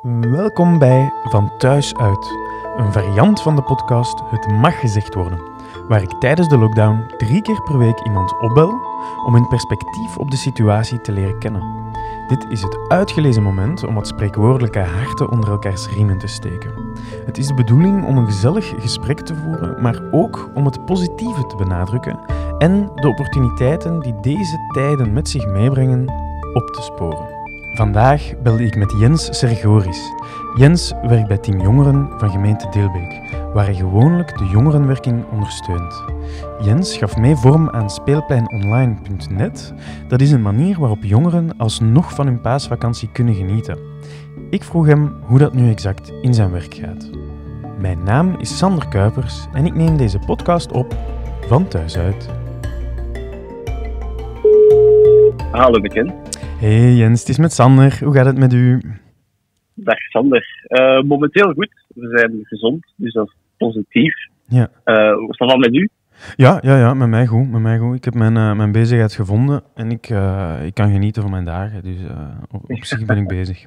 Welkom bij Van Thuis Uit, een variant van de podcast Het Mag Gezegd Worden, waar ik tijdens de lockdown 3 keer per week iemand opbel om hun perspectief op de situatie te leren kennen. Dit is het uitgelezen moment om wat spreekwoordelijke harten onder elkaars riemen te steken. Het is de bedoeling om een gezellig gesprek te voeren, maar ook om het positieve te benadrukken en de opportuniteiten die deze tijden met zich meebrengen op te sporen. Vandaag belde ik met Jens Sergoris. Jens werkt bij Team Jongeren van gemeente Dilbeek, waar hij gewoonlijk de jongerenwerking ondersteunt. Jens gaf mee vorm aan speelpleinonline.net. Dat is een manier waarop jongeren alsnog van hun paasvakantie kunnen genieten. Ik vroeg hem hoe dat nu exact in zijn werk gaat. Mijn naam is Sander Kuipers en ik neem deze podcast op van thuis uit. Hallo bekend. Hey Jens, het is met Sander. Hoe gaat het met u? Dag Sander. Momenteel goed. We zijn gezond, dus dat is positief. Ja. Hoe is dat al met u? Ja, met mij goed. Ik heb mijn bezigheid gevonden en ik kan genieten van mijn dagen. Dus op zich ben ik bezig.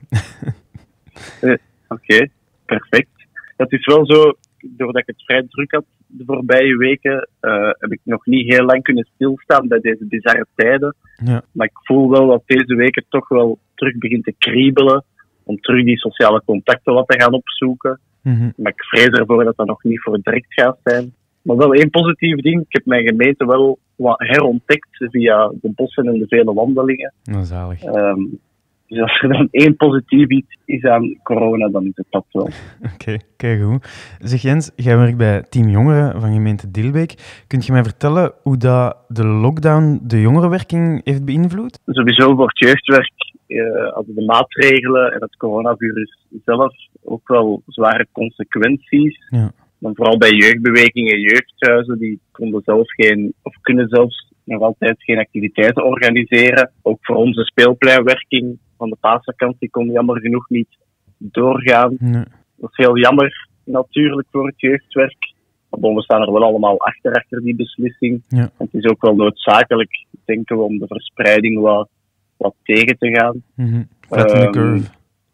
Oké, perfect. Het is wel zo, doordat ik het vrij druk had de voorbije weken, heb ik nog niet heel lang kunnen stilstaan bij deze bizarre tijden. Ja. Maar ik voel wel dat deze weken toch wel terug begint te kriebelen, om terug die sociale contacten wat te gaan opzoeken. Mm-hmm. Maar ik vrees ervoor dat dat nog niet voor direct gaat zijn. Maar wel één positief ding, ik heb mijn gemeente wel wat herontdekt via de bossen en de vele wandelingen. Nou, zalig. Dus als er dan één positief iets is aan corona, dan is het dat wel. Oké, kijk goed. Zeg Jens, jij werkt bij Team Jongeren van gemeente Dilbeek. Kunt je mij vertellen hoe dat de lockdown de jongerenwerking heeft beïnvloed? Sowieso voor het jeugdwerk hadden de maatregelen en het coronavirus zelf ook wel zware consequenties. Ja. Dan vooral bij jeugdbewegingen, jeugdhuizen, die konden zelf kunnen zelfs nog altijd geen activiteiten organiseren. Ook voor onze speelpleinwerking van de paasvakantie kon jammer genoeg niet doorgaan. Nee. Dat is heel jammer natuurlijk voor het jeugdwerk. Maar we staan er wel allemaal achter die beslissing. Ja. En het is ook wel noodzakelijk, denken we, om de verspreiding wat tegen te gaan. Mm-hmm. Flatten the curve.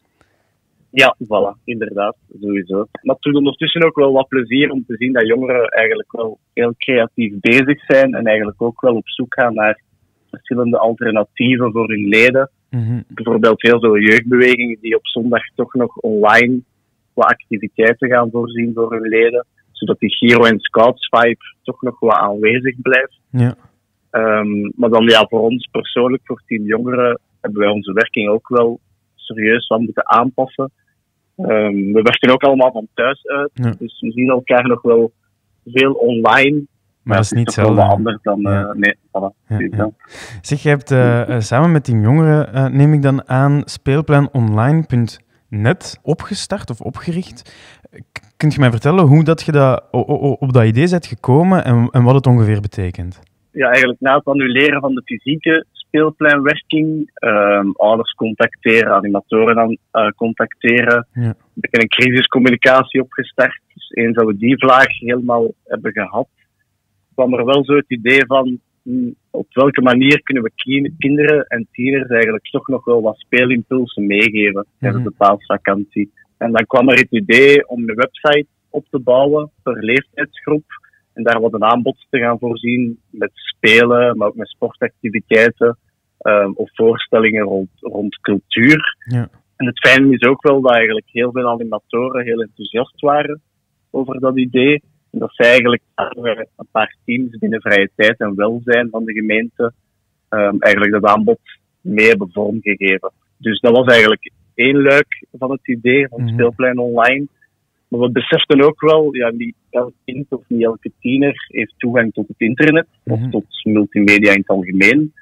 Ja, voilà, inderdaad, sowieso. Maar het doet ondertussen ook wel wat plezier om te zien dat jongeren eigenlijk wel heel creatief bezig zijn en eigenlijk ook wel op zoek gaan naar verschillende alternatieven voor hun leden. Mm-hmm. Bijvoorbeeld heel veel jeugdbewegingen die op zondag toch nog online wat activiteiten gaan voorzien voor hun leden, zodat die Giro- en Scouts-vibe toch nog wat aanwezig blijft. Ja. Maar dan voor ons persoonlijk, voor Team Jongeren, hebben wij onze werking ook wel serieus wat moeten aanpassen. We werken ook allemaal van thuis uit, dus we zien elkaar nog wel veel online. Maar dat is niet toch wel hetzelfde. wat anders dan... Nee, voilà. Ja. Zeg, je hebt samen met Team Jongeren, neem ik dan aan, speelpleinonline.net opgestart of opgericht. Kunt je mij vertellen hoe dat je op dat idee bent gekomen en wat het ongeveer betekent? Ja, eigenlijk na het annuleren van de fysieke speelpleinwerking, ouders contacteren, animatoren contacteren. Ja. Ik heb een crisiscommunicatie opgestart. Dus eens dat we die vlaag helemaal hebben gehad, kwam er wel zo het idee van op welke manier kunnen we kinderen en tieners eigenlijk toch nog wel wat speelimpulsen meegeven tijdens de paasvakantie. En dan kwam er het idee om een website op te bouwen per leeftijdsgroep en daar wat een aanbod te gaan voorzien met spelen, maar ook met sportactiviteiten of voorstellingen rond cultuur. Ja. En het fijne is ook wel dat eigenlijk heel veel animatoren heel enthousiast waren over dat idee. En dat zij eigenlijk een paar teams binnen vrije tijd en welzijn van de gemeente eigenlijk dat aanbod mee hebben vormgegeven. Dus dat was eigenlijk één luik van het idee van Speelplein Online. Maar we beseften ook wel, niet elk kind of niet elke tiener heeft toegang tot het internet of tot multimedia in het algemeen.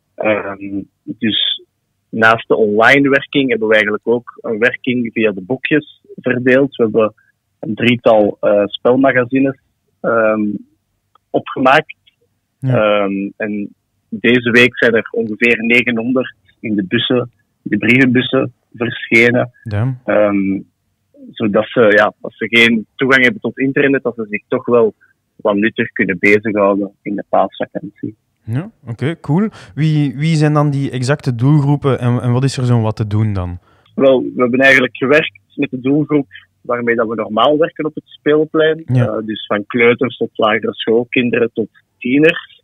Dus naast de online werking hebben we eigenlijk ook een werking via de boekjes verdeeld. We hebben een 3-tal spelmagazines opgemaakt. Ja. En deze week zijn er ongeveer 900 in de brievenbussen verschenen. Zodat ze, als ze geen toegang hebben tot internet, dat ze zich toch wel wat nuttig kunnen bezighouden in de paasvakantie. Ja, oké, cool. Wie zijn dan die exacte doelgroepen en wat is er zo wat te doen dan? Wel, we hebben eigenlijk gewerkt met de doelgroep waarmee dat we normaal werken op het speelplein. Ja. Dus van kleuters tot lagere schoolkinderen tot tieners.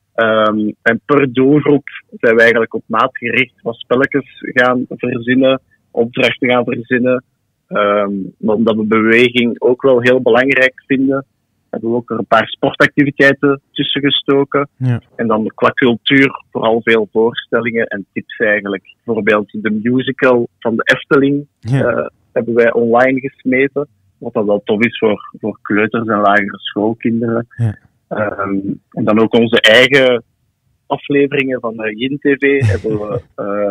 En per doelgroep zijn we eigenlijk op maat gericht wat spelletjes gaan verzinnen, opdrachten gaan verzinnen. Maar omdat we beweging ook wel heel belangrijk vinden, hebben we ook er een paar sportactiviteiten tussen gestoken. Ja. En dan qua cultuur vooral veel voorstellingen en tips eigenlijk. Bijvoorbeeld de musical van de Efteling hebben wij online gesmeten. Wat dan wel tof is voor kleuters en lagere schoolkinderen. Ja. En dan ook onze eigen afleveringen van Yin TV hebben we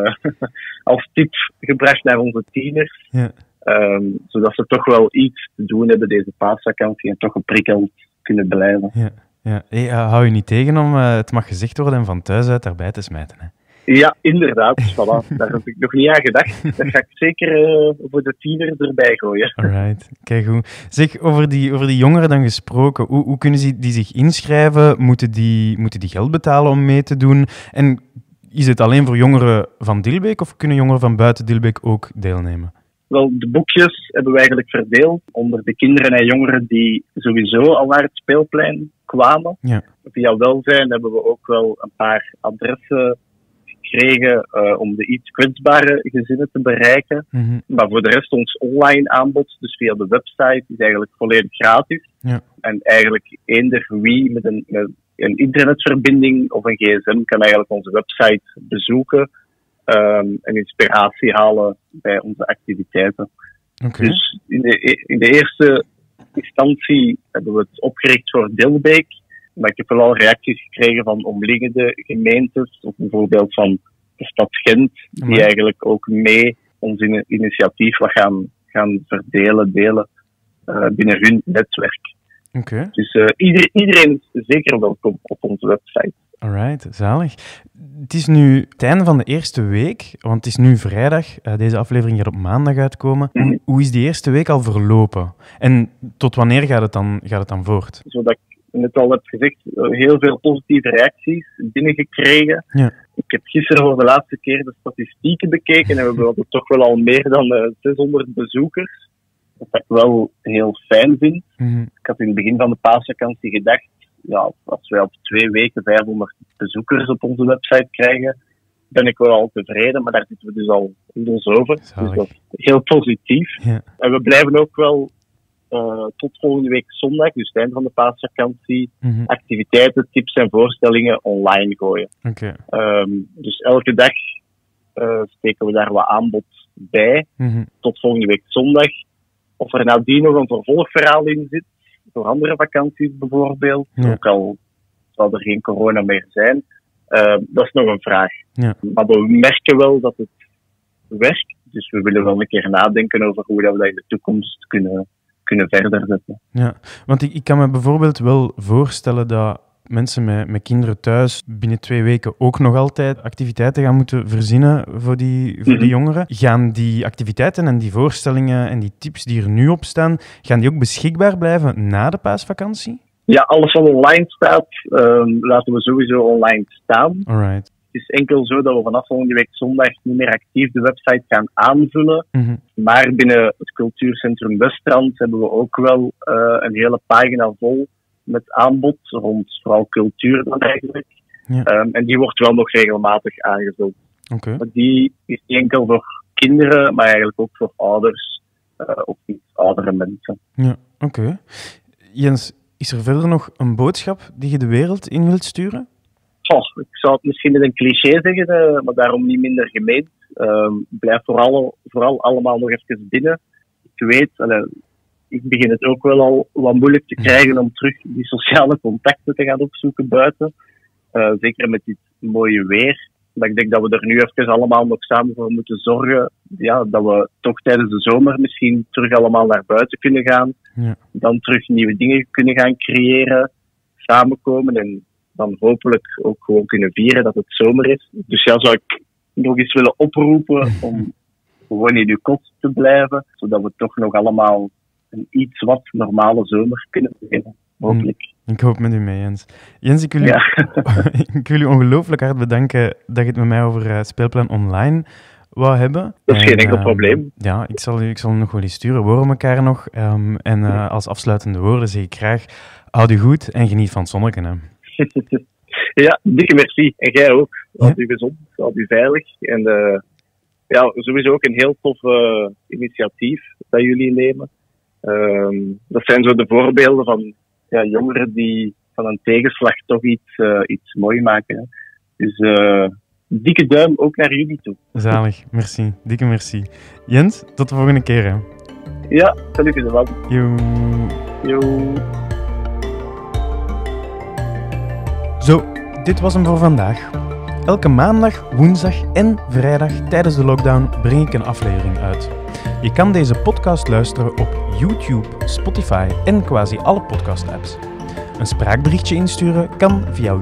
als tip gebracht naar onze tieners. Ja. Zodat ze toch wel iets te doen hebben deze paasvakantie en toch geprikkeld kunnen blijven. Ja. Ja. Hey, hou je niet tegen om het mag gezegd worden en van thuis uit daarbij te smijten, hè? Ja, inderdaad. Voilà. Daar heb ik nog niet aan gedacht. Dat ga ik zeker voor de tieners erbij gooien. Alright, kijk goed. Zeg, over die jongeren dan gesproken, hoe kunnen die zich inschrijven? Moeten die geld betalen om mee te doen? En is het alleen voor jongeren van Dilbeek of kunnen jongeren van buiten Dilbeek ook deelnemen? Wel, de boekjes hebben we eigenlijk verdeeld onder de kinderen en jongeren die sowieso al naar het speelplein kwamen. Ja. Via welzijn hebben we ook wel een paar adressen gekregen om de iets kwetsbare gezinnen te bereiken. Mm-hmm. Maar voor de rest ons online aanbod, dus via de website, is eigenlijk volledig gratis. Ja. En eigenlijk eender wie met een internetverbinding of een gsm kan eigenlijk onze website bezoeken en inspiratie halen bij onze activiteiten. Okay. Dus in de eerste instantie hebben we het opgericht voor Dilbeek. Maar ik heb wel al reacties gekregen van omliggende gemeentes, of bijvoorbeeld van de stad Gent, die eigenlijk ook mee ons initiatief wat gaan delen binnen hun netwerk. Okay. Dus iedereen is zeker welkom op onze website. Alright, zalig. Het is nu het einde van de eerste week, want het is nu vrijdag. Deze aflevering gaat op maandag uitkomen. Mm-hmm. Hoe is die eerste week al verlopen? En tot wanneer gaat het dan voort? Zodat ik net al heb gezegd, heel veel positieve reacties binnengekregen. Ja. Ik heb gisteren voor de laatste keer de statistieken bekeken en we hadden toch wel al meer dan 600 bezoekers. Wat ik wel heel fijn vind. Mm-hmm. Ik had in het begin van de paasvakantie gedacht, ja, als wij op 2 weken 500 bezoekers op onze website krijgen, ben ik wel al tevreden, maar daar zitten we dus al inmiddels over. Zalig. Dus dat is heel positief. Ja. En we blijven ook wel tot volgende week zondag, dus het eind van de paasvakantie, Mm-hmm. activiteiten, tips en voorstellingen online gooien. Okay. Dus elke dag steken we daar wat aanbod bij, Mm-hmm. tot volgende week zondag. Of er nadien nog een vervolgverhaal in zit, voor andere vakanties bijvoorbeeld, Ja. ook al zal er geen corona meer zijn, dat is nog een vraag. Ja. Maar we merken wel dat het werkt, dus we willen wel een keer nadenken over hoe dat we dat in de toekomst kunnen verder zetten. Ja, want ik kan me bijvoorbeeld wel voorstellen dat mensen met kinderen thuis binnen 2 weken ook nog altijd activiteiten gaan moeten verzinnen voor die jongeren. Gaan die activiteiten en die voorstellingen en die tips die er nu op staan, gaan die ook beschikbaar blijven na de paasvakantie? Ja, alles wat online staat, laten we sowieso online staan. Alright. Het is enkel zo dat we vanaf volgende week zondag niet meer actief de website gaan aanvullen. Mm-hmm. Maar binnen het cultuurcentrum Westrand hebben we ook wel een hele pagina vol met aanbod rond vooral cultuur dan eigenlijk. Ja. En die wordt wel nog regelmatig aangevuld. Okay. Maar die is niet enkel voor kinderen, maar eigenlijk ook voor ouders of iets oudere mensen. Ja, oké. Jens, is er verder nog een boodschap die je de wereld in wilt sturen? Ik zou het misschien met een cliché zeggen, maar daarom niet minder gemeend. Blijf vooral allemaal nog even binnen. Ik weet, ik begin het ook wel al wat moeilijk te krijgen om terug die sociale contacten te gaan opzoeken buiten. Zeker met dit mooie weer. Maar ik denk dat we er nu even allemaal nog samen voor moeten zorgen. Ja, dat we toch tijdens de zomer misschien terug allemaal naar buiten kunnen gaan. Ja. Dan terug nieuwe dingen kunnen gaan creëren, samenkomen en dan hopelijk ook gewoon kunnen vieren dat het zomer is. Dus ja, zou ik nog eens willen oproepen om gewoon in uw kot te blijven, zodat we toch nog allemaal een iets wat normale zomer kunnen beginnen. Hopelijk. Ik hoop met u mee, Jens. Jens, ik wil u ongelooflijk hard bedanken dat je het met mij over Speelplan Online wou hebben. Dat is geen enkel probleem. Ja, ik zal hem nog wel eens sturen. We horen elkaar nog. Als afsluitende woorden zeg ik graag, houd u goed en geniet van het zonnetje. Hè. Ja, dikke merci. En jij ook. Houd u gezond, houd u veilig. En sowieso ook een heel tof initiatief dat jullie nemen. Dat zijn zo de voorbeelden van jongeren die van een tegenslag toch iets mooi maken. Hè. Dus dikke duim ook naar jullie toe. Zalig, merci. Dikke merci. Jens, tot de volgende keer. Hè. Ja, salut de man. Yo. Zo, dit was hem voor vandaag. Elke maandag, woensdag en vrijdag tijdens de lockdown breng ik een aflevering uit. Je kan deze podcast luisteren op YouTube, Spotify en quasi alle podcast-apps. Een spraakberichtje insturen kan via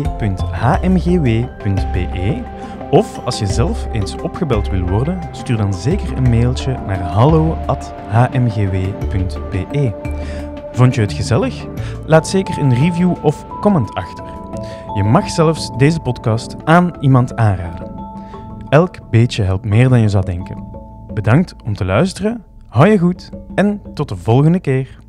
www.hmgw.be of als je zelf eens opgebeld wil worden, stuur dan zeker een mailtje naar hallo@hmgw.be. Vond je het gezellig? Laat zeker een review of comment achter. Je mag zelfs deze podcast aan iemand aanraden. Elk beetje helpt meer dan je zou denken. Bedankt om te luisteren, hou je goed en tot de volgende keer.